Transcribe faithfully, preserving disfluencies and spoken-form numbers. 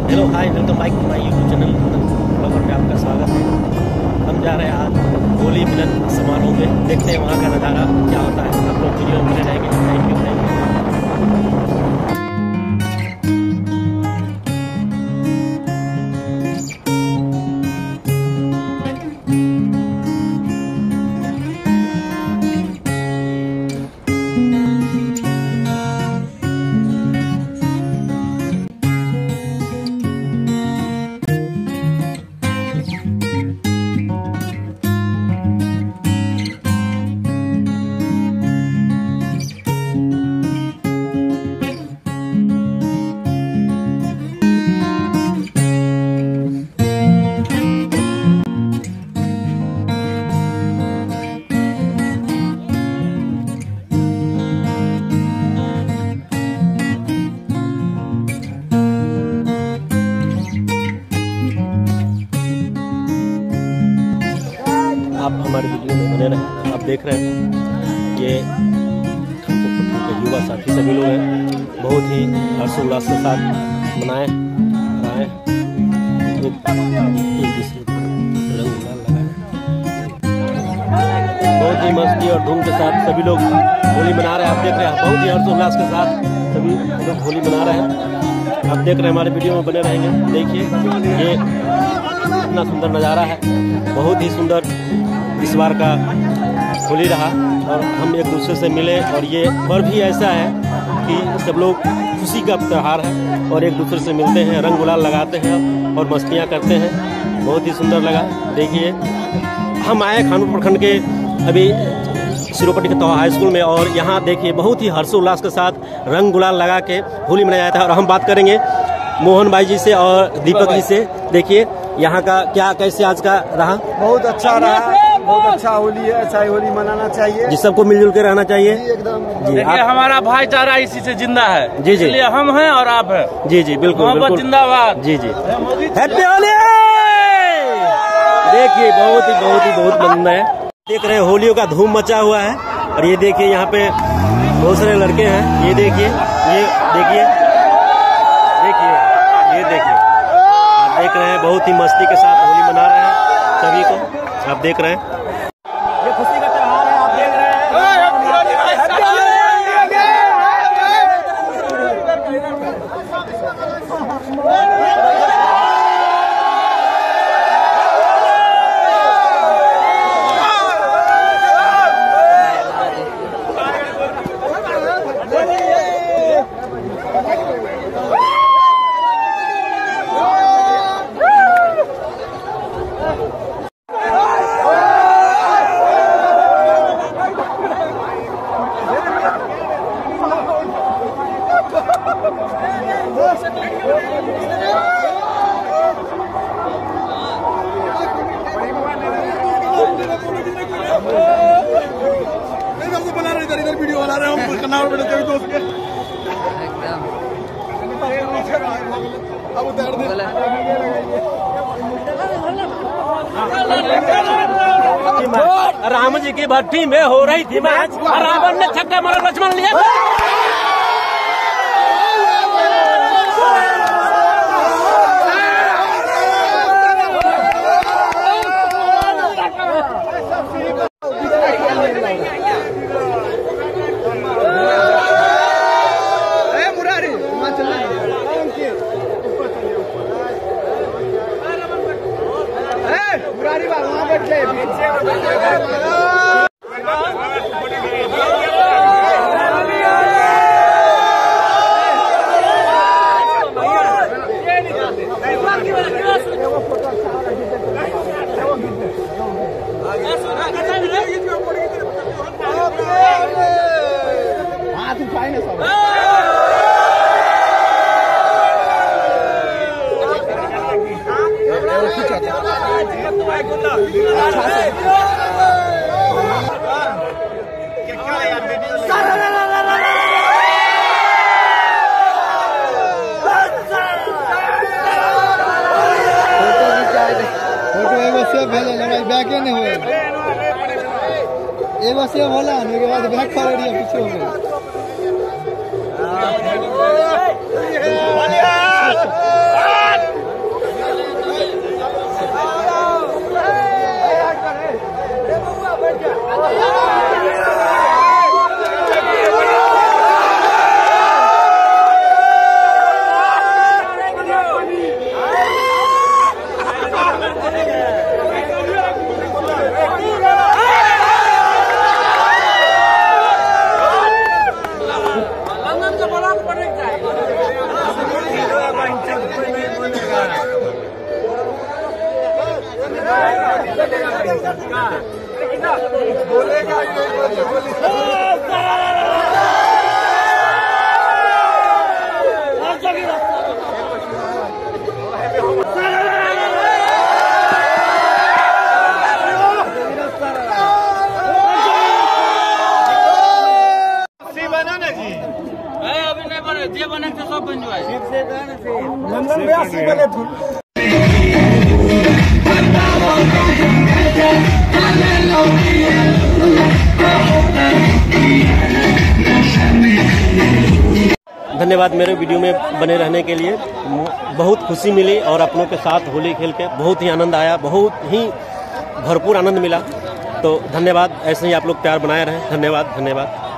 Hello hi welcome back to my YouTube channel blogger में आपका स्वागत है। हम जा रहे हैं आज होली मिलन समारोह में, देखते हैं वहाँ का नज़ारा क्या होता है। आप लोग वीडियो में बने रहेंगे। Thank you thank you. आप हमारे वीडियो में बने रहे। आप देख रहे हैं ये युवा साथी सभी लोग हैं, बहुत ही हर्षोल्लास के साथ मनाए आए, बहुत ही मस्ती और धूम के साथ सभी लोग होली मना रहे हैं। आप देख रहे हैं बहुत ही हर्षोल्लास के साथ सभी लोग होली मना रहे हैं। आप देख रहे हैं हमारे वीडियो में बने रहेंगे। देखिए ये इतना सुंदर नज़ारा है, बहुत ही सुंदर इस बार का होली रहा और हम एक दूसरे से मिले। और ये पर्व भी ऐसा है कि सब लोग खुशी का त्यौहार है और एक दूसरे से मिलते हैं, रंग गुलाल लगाते हैं और मस्तियाँ करते हैं। बहुत ही सुंदर लगा। देखिए हम आए खानपुर प्रखंड के अभी सिरोपट्टी के तवा हाई स्कूल में और यहाँ देखिए बहुत ही हर्षोल्लास के साथ रंग गुलाल लगा के होली मनाया जाता है। और हम बात करेंगे मोहन भाई जी से और दीपक जी से। देखिए यहाँ का क्या कैसे आज का रहा? बहुत अच्छा रहा, बहुत अच्छा होली है। अच्छा होली मनाना चाहिए जी, सबको मिलजुल के रहना चाहिए एकदम। जी, आप... हमारा भाईचारा इसी से जिंदा है। जी जी, इसलिए हम हैं और आप हैं। जी जी बिल्कुल मोहब्बत जिंदाबाद। जी जी, हैप्पी होली। देखिए बहुत ही बहुत ही बहुत आनंद है। देख रहे हैं होलियों का धूम मचा हुआ है। और ये देखिए यहाँ पे बहुत सारे लड़के हैं। ये देखिए, ये देखिए, देखिए, ये देखिए, आप देख रहे हैं बहुत ही मस्ती के साथ होली मना रहे हैं सभी को। आप देख रहे हैं ये खुशी का त्योहार है। आप देख रहे हैं बना रहे इधर इधर वीडियो बना रहे हम करना और बेटे दोस्त के अब उधर दे। राम जी की भट्टी में हो रही थी मैच, रावण ने छक्का मारा, लक्ष्मण लिया। मुरारी बाबू वहाँ बैठ गए हाथ उठाए ना सब। बैके नहीं हुए ये बस ये बोला मेरे बाद बैक खा रही है पीछे हो गई। बोलेगा ही अभी नहीं बने, जे बने तो सब बन जाए। लंदन में अस्सी बने थे। धन्यवाद मेरे वीडियो में बने रहने के लिए। बहुत खुशी मिली और अपनों के साथ होली खेल के बहुत ही आनंद आया, बहुत ही भरपूर आनंद मिला। तो धन्यवाद, ऐसे ही आप लोग प्यार बनाए रहें। धन्यवाद धन्यवाद।